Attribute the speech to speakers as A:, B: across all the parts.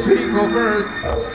A: MC, go first.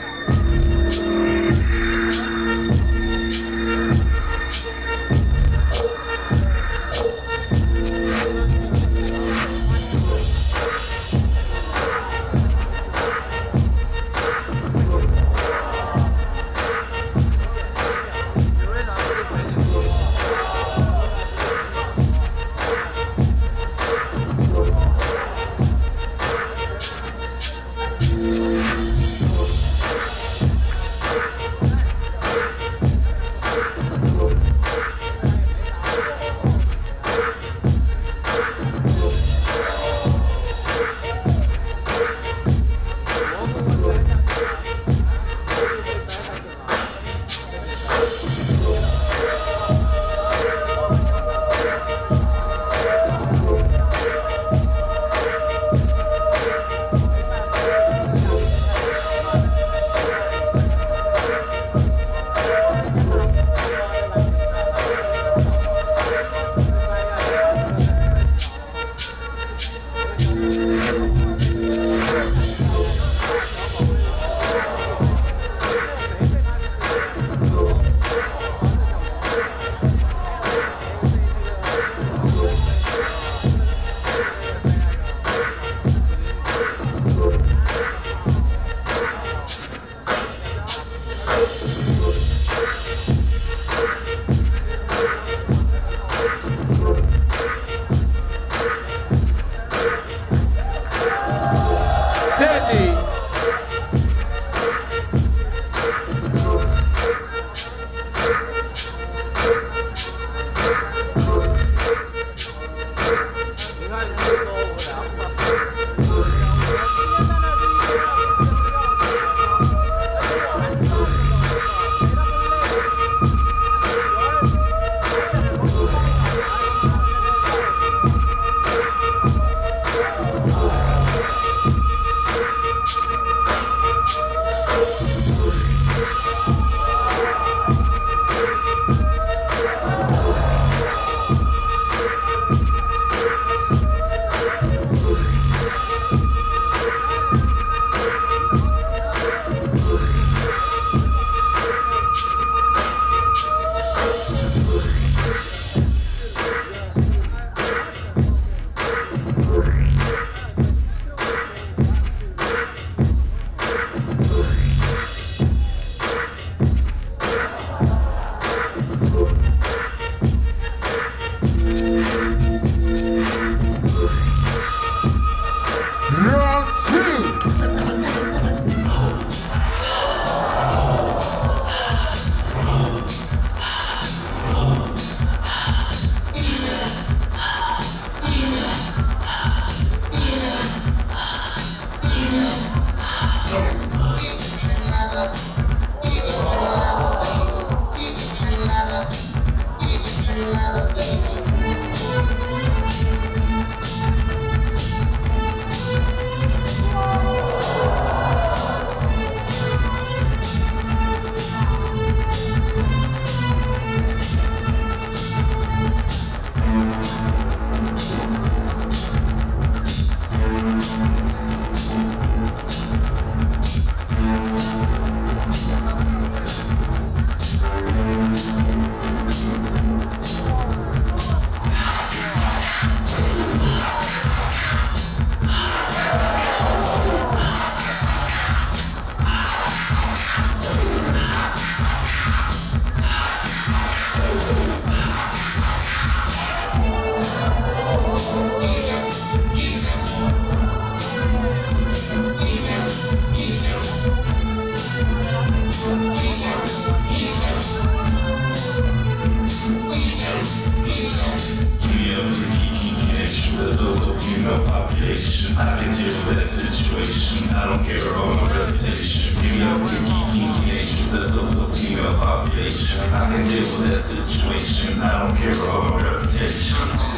B: I can deal with that situation. I don't care about my reputation. Give me a freaky, kinky nation. There's also a female population. I can deal with that situation. I don't care about my reputation.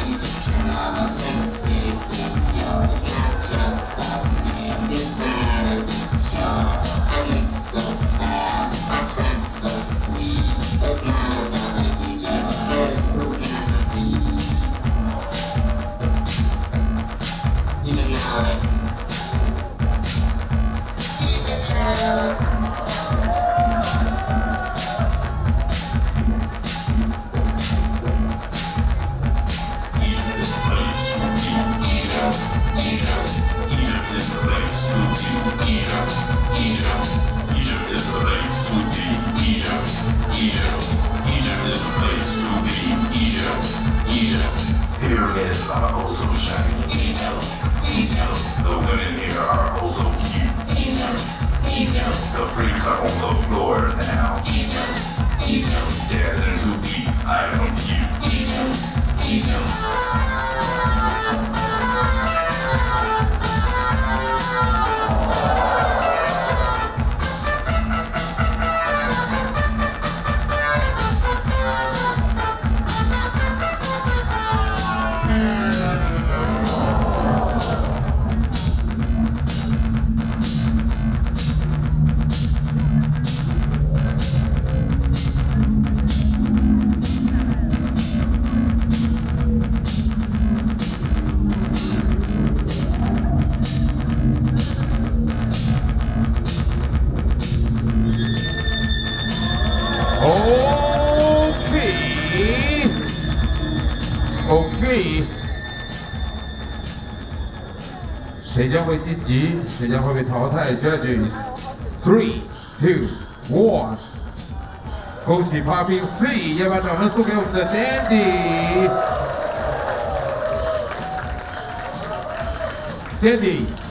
B: I'm sensation. Yours not just a man. It's out of control. I look so fast. My scratch so sweet. It's not about the DJ, but it's who can I be? You know it. DJ are on the floor now. Dancing to beats I compute.
A: OK， 谁将会晋级？谁将会被淘汰 ？Judges, 3, 2, 1。恭喜 Popping C， 要把掌声送给我们的 Dandy。Dandy。